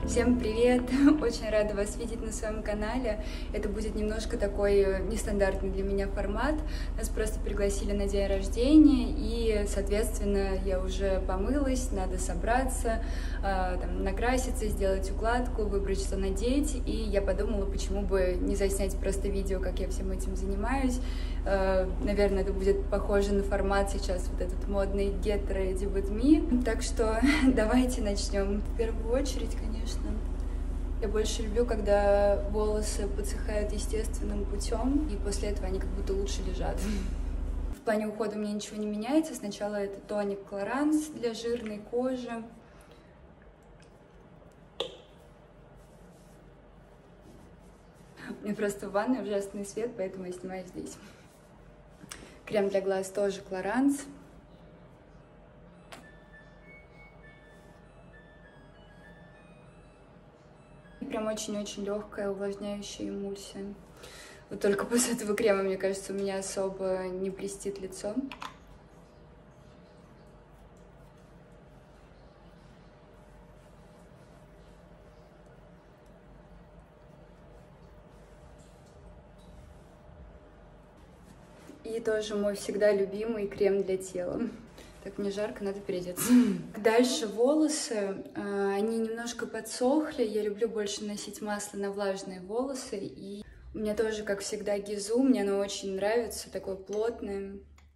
Всем привет! Очень рада вас видеть на своем канале. Это будет немножко такой нестандартный для меня формат. Нас просто пригласили на день рождения, и, соответственно, я уже помылась, надо собраться, накраситься, сделать укладку, выбрать, что надеть. И я подумала, почему бы не заснять просто видео, как я всем этим занимаюсь. Наверное, это будет похоже на формат сейчас вот этот модный Get Ready With Me. Так что давайте начнем. В первую очередь, конечно, я больше люблю, когда волосы подсыхают естественным путем, и после этого они как будто лучше лежат. В плане ухода у меня ничего не меняется. Сначала это тоник Clarins для жирной кожи. У меня просто в ванной ужасный свет, поэтому я снимаю здесь. Крем для глаз тоже Clarins. Прям очень-очень легкая увлажняющая эмульсия. Вот только после этого крема, мне кажется, у меня особо не блестит лицо. И тоже мой всегда любимый крем для тела. Так, мне жарко, надо переодеться. Дальше волосы, они немножко подсохли. Я люблю больше носить масло на влажные волосы. И у меня тоже, как всегда, Гизу. Мне оно очень нравится, такое плотное.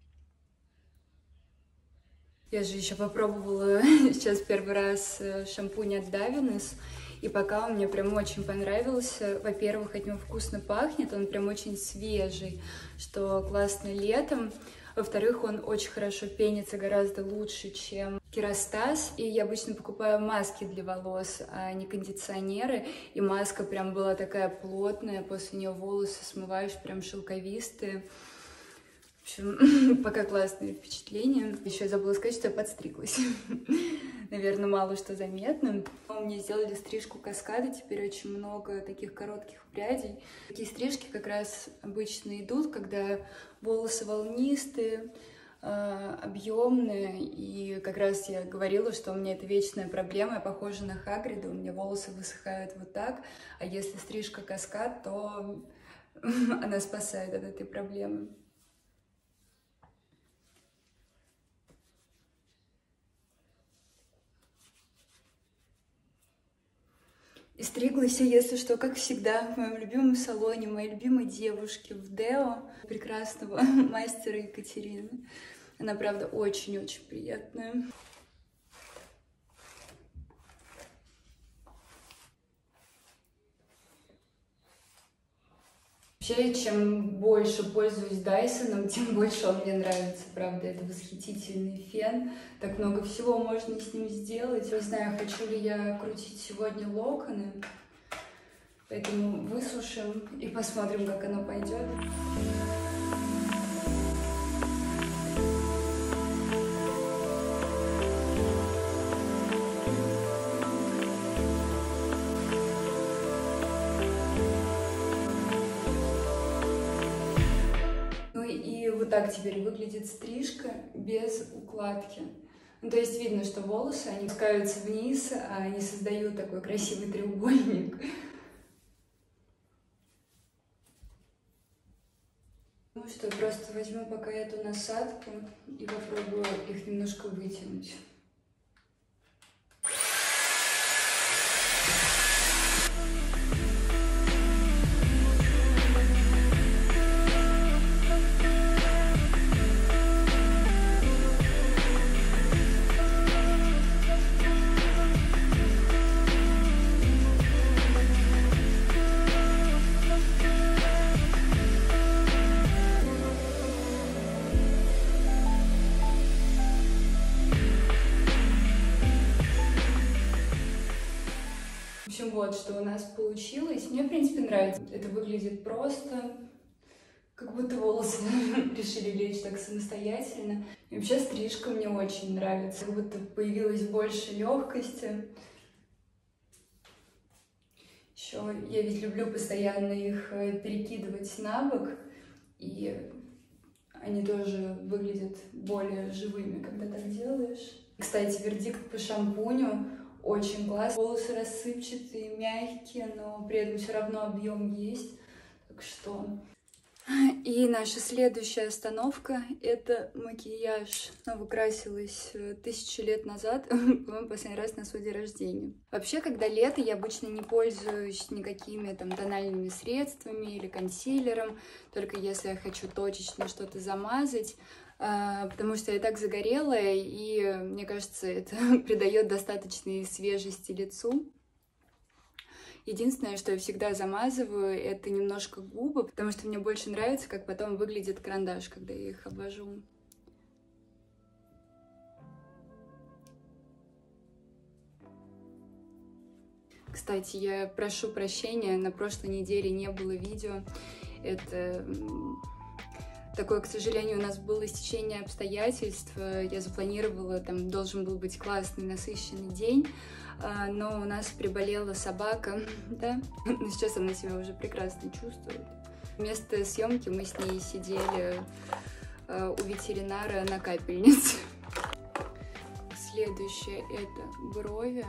Я же еще попробовала сейчас первый раз шампунь от Davines. И пока он мне прям очень понравился. Во-первых, от него вкусно пахнет, он прям очень свежий, что классно летом. Во-вторых, он очень хорошо пенится, гораздо лучше, чем Kerastase. И я обычно покупаю маски для волос, а не кондиционеры. И маска прям была такая плотная, после нее волосы смываешь, прям шелковистые. В общем, пока классные впечатления. Еще я забыла сказать, что я подстриглась. Наверное, мало что заметно. Мне сделали стрижку каскада, теперь очень много таких коротких прядей. Такие стрижки как раз обычно идут, когда волосы волнистые, объемные. И как раз я говорила, что у меня это вечная проблема. Я похожа на Хагрида, у меня волосы высыхают вот так. А если стрижка каскад, то она спасает от этой проблемы. И стриглась я, если что, как всегда, в моем любимом салоне, моей любимой девушке в Део, прекрасного мастера Екатерины. Она, правда, очень-очень приятная. Вообще, чем больше пользуюсь Дайсоном, тем больше он мне нравится, правда, это восхитительный фен, так много всего можно с ним сделать. Не знаю, хочу ли я крутить сегодня локоны, поэтому высушим и посмотрим, как оно пойдет. И вот так теперь выглядит стрижка без укладки. Ну, то есть видно, что волосы, они спускаются вниз, а они создают такой красивый треугольник. Ну что, просто возьму пока эту насадку и попробую их немножко вытянуть. В общем, вот что у нас получилось. Мне, в принципе, нравится. Это выглядит просто, как будто волосы решили лечь так самостоятельно. И вообще стрижка мне очень нравится. Как будто появилось больше легкости. Еще я ведь люблю постоянно их перекидывать на бок. И они тоже выглядят более живыми, когда так делаешь. Кстати, вердикт по шампуню. очень классно. Волосы рассыпчатые, мягкие, но при этом все равно объем есть. Так что... И наша следующая остановка — это макияж. Снова красилась 1000 лет назад, по-моему, последний раз на свой день рождения. Вообще, когда лето, я обычно не пользуюсь никакими там тональными средствами или консилером, только если я хочу точечно что-то замазать, потому что я так загорелая, и мне кажется, это придает достаточной свежести лицу. Единственное, что я всегда замазываю, это немножко губы, потому что мне больше нравится, как потом выглядит карандаш, когда я их обвожу. Кстати, я прошу прощения, на прошлой неделе не было видео. Это такое, к сожалению, у нас было стечение обстоятельств. Я запланировала, там должен был быть классный, насыщенный день, но у нас приболела собака, да, но сейчас она себя уже прекрасно чувствует. Вместо съемки мы с ней сидели у ветеринара на капельнице. Следующее — это брови.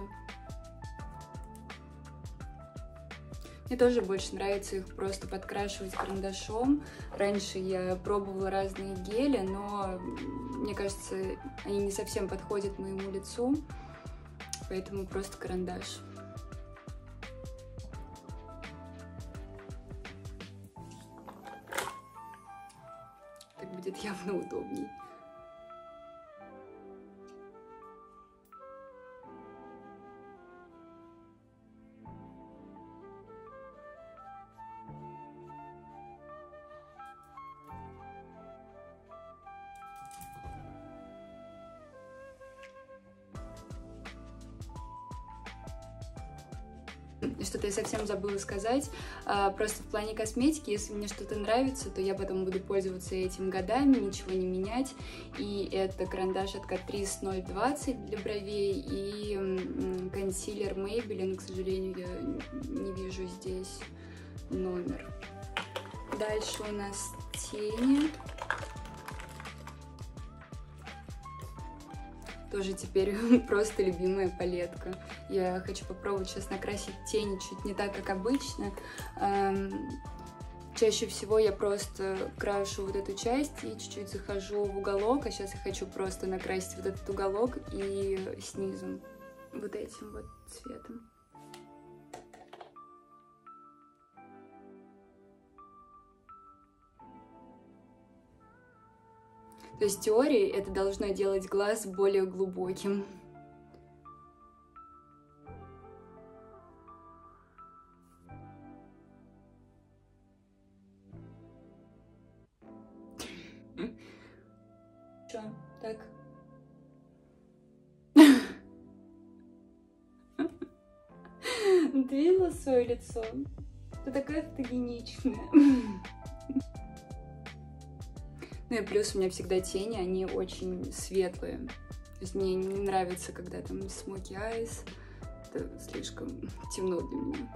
Мне тоже больше нравится их просто подкрашивать карандашом. Раньше я пробовала разные гели, но мне кажется, они не совсем подходят моему лицу, поэтому просто карандаш. Так будет явно удобней. Что-то я совсем забыла сказать. Просто в плане косметики, если мне что-то нравится, то я потом буду пользоваться этим годами, ничего не менять. И это карандаш от Catrice 020 для бровей и консилер Maybelline. К сожалению, я не вижу здесь номер. Дальше у нас тени. Тоже теперь просто любимая палетка. Я хочу попробовать сейчас накрасить тени чуть не так, как обычно. Чаще всего я просто крашу вот эту часть и чуть-чуть захожу в уголок, а сейчас я хочу просто накрасить вот этот уголок и снизу вот этим вот цветом. То есть в теории это должно делать глаз более глубоким. Чё, так? Ты видела свое лицо? Ты такая фотогеничная. Ну и плюс у меня всегда тени, они очень светлые. То есть мне не нравится, когда там smoky eyes. Это слишком темно для меня.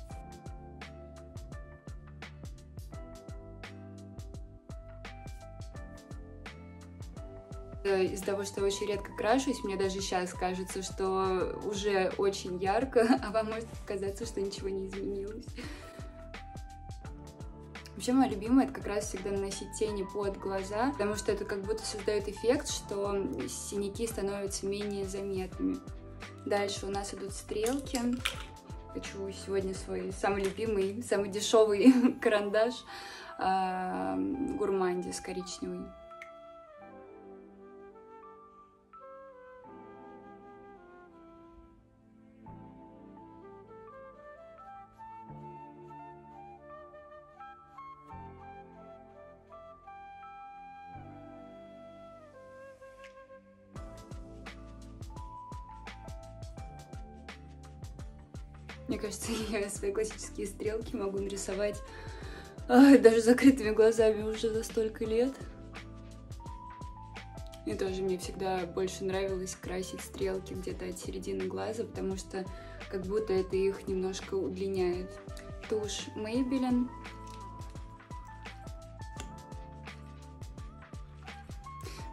Из-за того, что я очень редко крашусь, мне даже сейчас кажется, что уже очень ярко, а вам может показаться, что ничего не изменилось. Вообще, моя любимая — это как раз всегда наносить тени под глаза, потому что это как будто создает эффект, что синяки становятся менее заметными. Дальше у нас идут стрелки. Хочу сегодня свой самый любимый, самый дешевый карандаш Гурмандис коричневый. Мне кажется, я свои классические стрелки могу нарисовать даже закрытыми глазами уже за столько лет. И тоже мне всегда больше нравилось красить стрелки где-то от середины глаза, потому что как будто это их немножко удлиняет. Тушь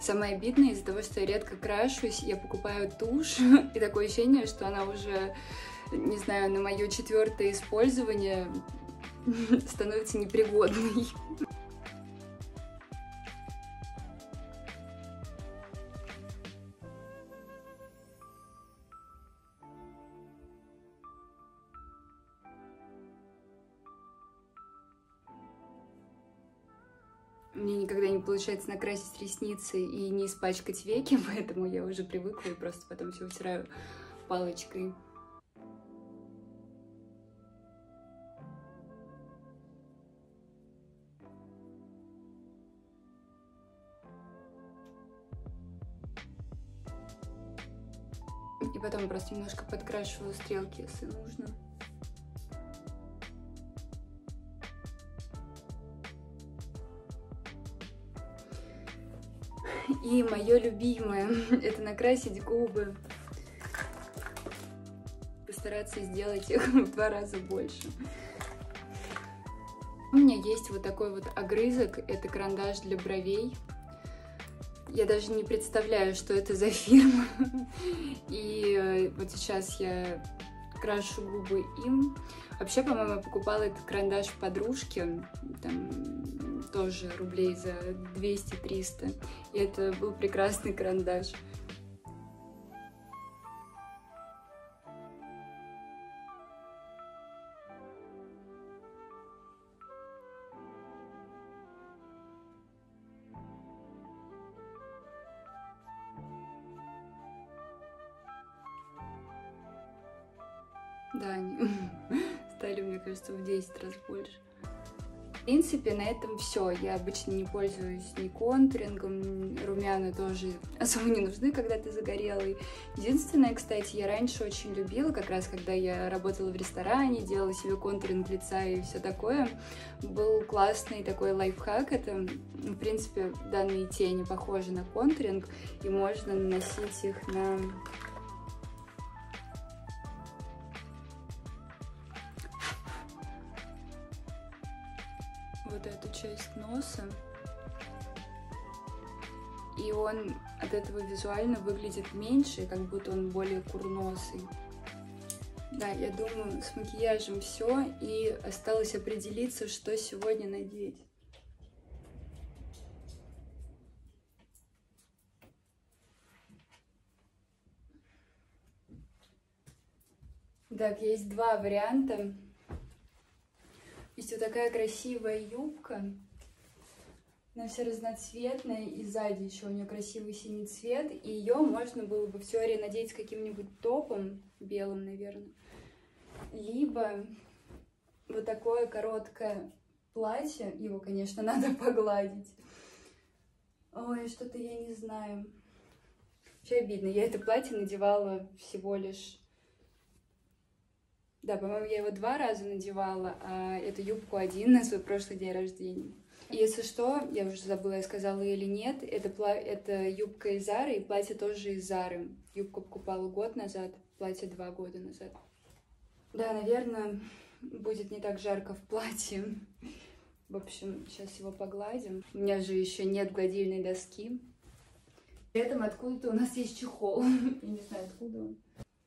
Самое обидное, из-за того, что я редко крашусь, я покупаю тушь, и такое ощущение, что она уже, не знаю, на мое 4-е использование становится непригодной. Мне никогда не получается накрасить ресницы и не испачкать веки, поэтому я уже привыкла и просто потом все утираю палочкой. И потом просто немножко подкрашиваю стрелки, если нужно. И мое любимое — это накрасить губы. Постараться сделать их в 2 раза больше. У меня есть вот такой вот огрызок, это карандаш для бровей. Я даже не представляю, что это за фирма. И вот сейчас я крашу губы им. Вообще, по-моему, я покупала этот карандаш в подружке, там тоже рублей за 200-300. И это был прекрасный карандаш. Да, они стали, мне кажется, в 10 раз больше. В принципе, на этом все. Я обычно не пользуюсь ни контурингом, румяна тоже особо не нужны, когда ты загорелый. Единственное, кстати, я раньше очень любила, как раз когда я работала в ресторане, делала себе контуринг лица и все такое, был классный такой лайфхак. Это, в принципе, данные тени похожи на контуринг, и можно наносить их на... вот эту часть носа, и он от этого визуально выглядит меньше, как будто он более курносый. Да, я думаю, с макияжем все, и осталось определиться, что сегодня надеть. Так, есть 2 варианта. Есть вот такая красивая юбка, она вся разноцветная, и сзади еще у нее красивый синий цвет, и ее можно было бы в теории надеть с каким-нибудь топом, белым, наверное, либо вот такое короткое платье, его, конечно, надо погладить. Ой, что-то я не знаю. Вообще обидно, я это платье надевала всего лишь... Да, по-моему, я его 2 раза надевала, а эту юбку 1 на свой прошлый день рождения. И если что, я уже забыла, я сказала или нет, это юбка из Зары, и платье тоже из Зары. Юбку покупала год назад, платье 2 года назад. Да, наверное, будет не так жарко в платье. В общем, сейчас его погладим. У меня же еще нет гладильной доски. При этом откуда-то у нас есть чехол. Я не знаю, откуда он.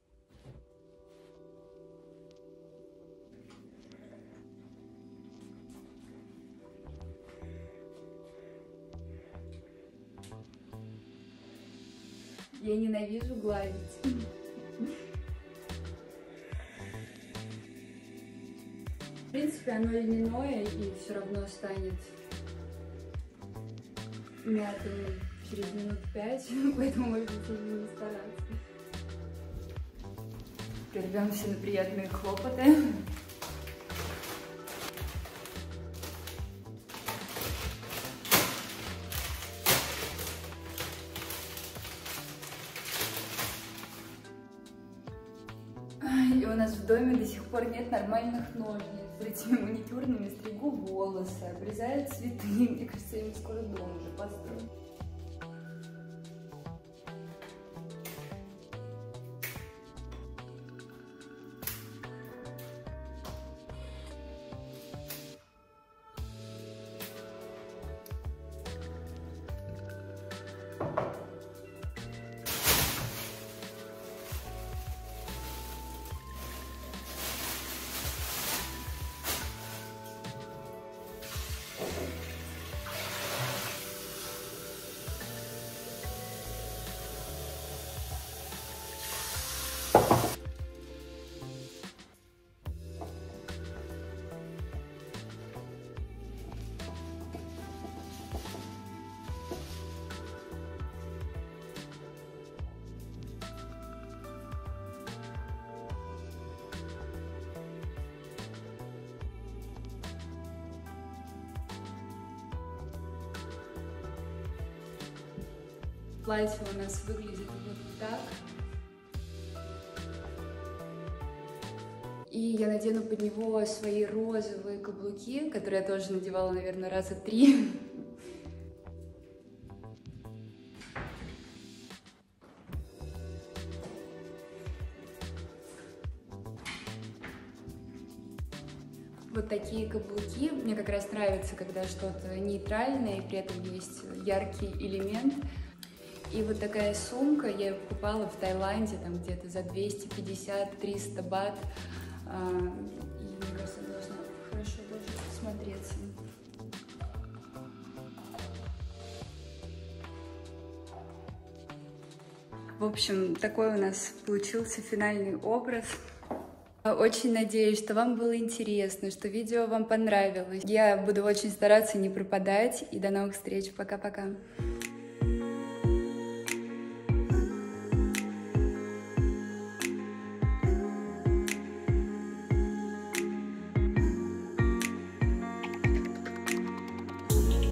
Я ненавижу гладить. В принципе, оно льняное и все равно станет мятым через минут 5, поэтому можно не стараться. Прервемся на приятные хлопоты. И у нас в доме до сих пор нет нормальных ножниц. С этими маникюрными стригу волосы, обрезаю цветы. Мне кажется, я им скоро дом уже построю. платье у нас выглядит вот так. И я надену под него свои розовые каблуки, которые я тоже надевала, наверное, раза 3. Вот такие каблуки. Мне как раз нравится, когда что-то нейтральное и при этом есть яркий элемент. И вот такая сумка, я ее покупала в Таиланде, там где-то за 250-300 бат. И мне кажется, она должна хорошо даже смотреться. В общем, такой у нас получился финальный образ. Очень надеюсь, что вам было интересно, что видео вам понравилось. Я буду очень стараться не пропадать. И до новых встреч. Пока-пока.